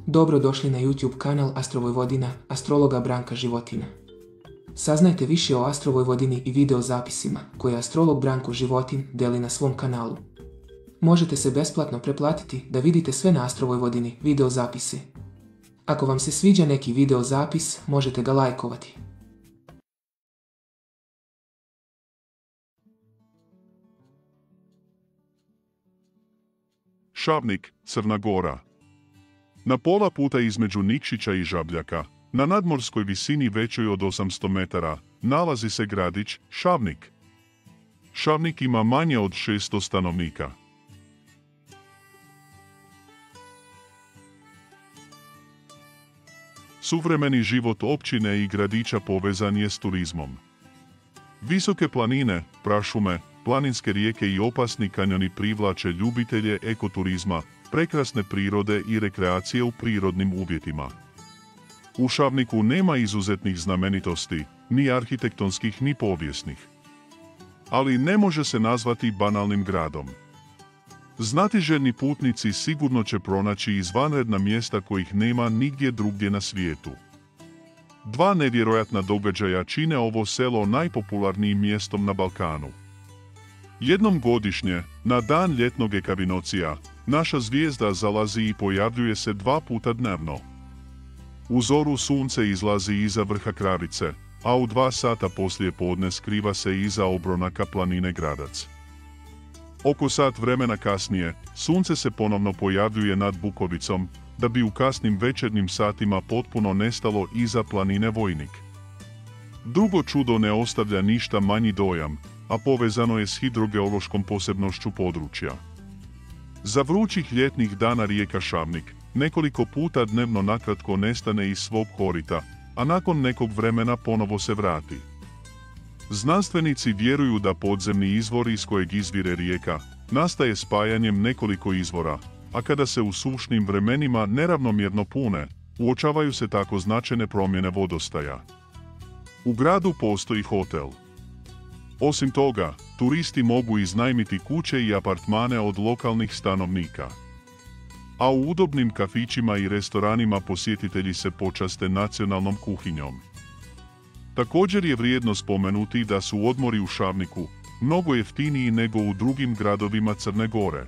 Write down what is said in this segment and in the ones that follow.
Dobro došli na YouTube kanal Astro Vojvodina, astrologa Branka Životina. Saznajte više o Astro Vojvodini i video zapisima koje astrolog Branko Životin deli na svom kanalu. Možete se besplatno pretplatiti da vidite sve na Astro Vojvodini video zapise. Ako vam se sviđa neki video zapis, možete ga lajkovati. Šavnik, Crna Gora. Na pola puta između Nikšića i Žabljaka, na nadmorskoj visini većoj od 800 metara, nalazi se gradić Šavnik. Šavnik ima manje od 600 stanovnika. Suvremeni život općine i gradića povezan je s turizmom. Visoke planine, prašume, planinske rijeke i opasni kanjoni privlače ljubitelje ekoturizma, prekrasne prirode i rekreacije u prirodnim uvjetima. U Šavniku nema izuzetnih znamenitosti, ni arhitektonskih ni povijesnih. Ali ne može se nazvati banalnim gradom. Znatiželjni putnici sigurno će pronaći izvanredna mjesta kojih nema nigdje drugdje na svijetu. Dva nevjerojatna događaja čine ovo selo najpopularnijim mjestom na Balkanu. Jednom godišnje, na dan ljetnog ekavinocija, naša zvijezda zalazi i pojavljuje se 2 puta dnevno. U zoru sunce izlazi iza vrha Kravice, a u 2 sata poslije podne skriva se iza obronaka planine Gradac. Oko sat vremena kasnije, sunce se ponovno pojavljuje nad Bukovicom, da bi u kasnim večernjim satima potpuno nestalo iza planine Vojnik. Drugo čudo ne ostavlja ništa manji dojam, a povezano je s hidrogeološkom posebnošću područja. Za vrućih ljetnih dana rijeka Šavnik nekoliko puta dnevno nakratko nestane iz svog korita, a nakon nekog vremena ponovo se vrati. Znanstvenici vjeruju da podzemni izvor iz kojeg izvire rijeka nastaje spajanjem nekoliko izvora, a kada se u sušnim vremenima neravnomjerno pune, uočavaju se tako značajne promjene vodostaja. U gradu postoji hotel. Osim toga, turisti mogu iznajmiti kuće i apartmane od lokalnih stanovnika. A u udobnim kafićima i restoranima posjetitelji se počaste nacionalnom kuhinjom. Također je vrijedno spomenuti da su odmori u Šavniku mnogo jeftiniji nego u drugim gradovima Crne Gore.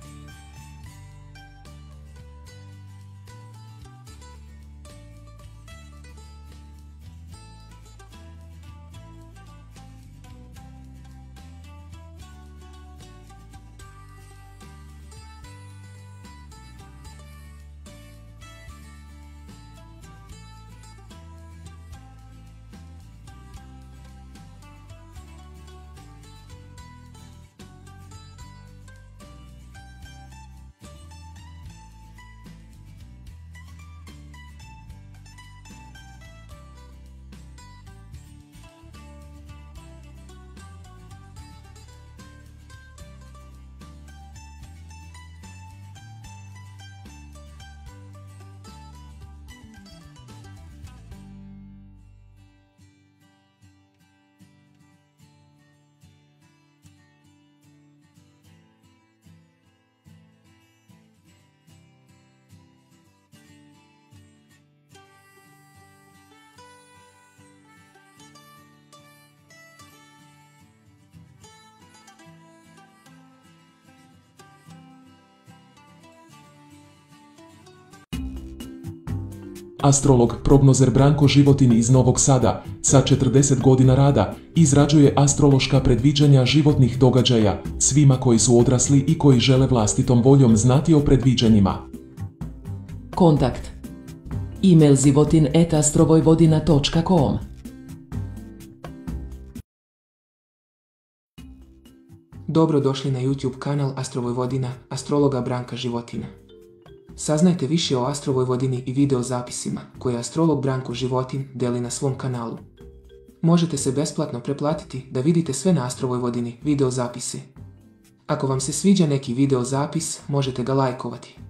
Astrolog, prognozer Branko Životin iz Novog Sada, sa 40 godina rada, izrađuje astrološka predviđanja životnih događaja svima koji su odrasli i koji žele vlastitom voljom znati o predviđanjima. Kontakt: email zivotin@astrovojvodina.com. Dobro došli na YouTube kanal Astro Vojvodina, astrologa Branka Životina. Saznajte više o Astro Vojvodini i video zapisima koje astrolog Branko Životin deli na svom kanalu. Možete se besplatno pretplatiti da vidite sve na Astro Vojvodini video zapise. Ako vam se sviđa neki video zapis, možete ga lajkovati.